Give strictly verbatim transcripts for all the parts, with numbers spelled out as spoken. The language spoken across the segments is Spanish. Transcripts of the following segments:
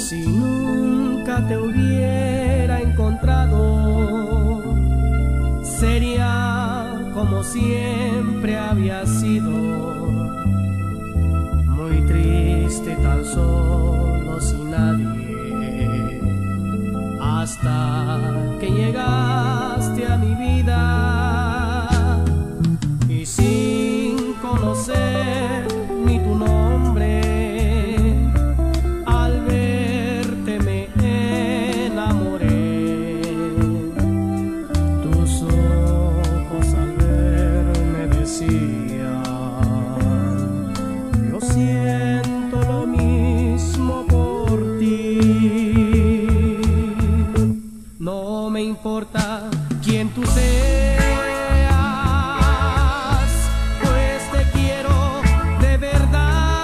Si nunca te hubiera encontrado, sería como siempre había sido, muy triste, tan solo, sin nadie, hasta que llegaste a mi vida y sin conocer ni tu nombre, yo siento lo mismo por ti. No me importa quién tú seas, pues te quiero de verdad.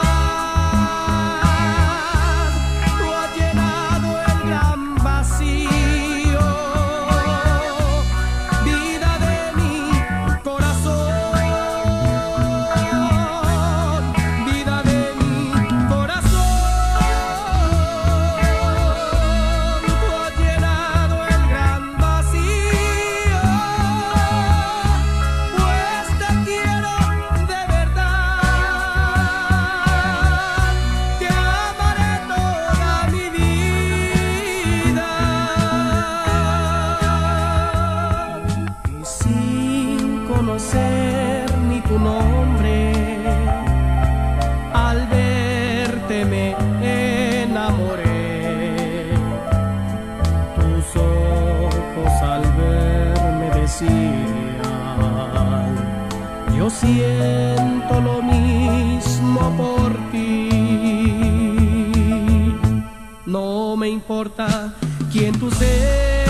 Tú has llenado el gran vacío, vida de mi corazón. Conocer ni tu nombre, al verte me enamoré. Tus ojos al verme decían: yo siento lo mismo por ti. No me importa quién tú seas,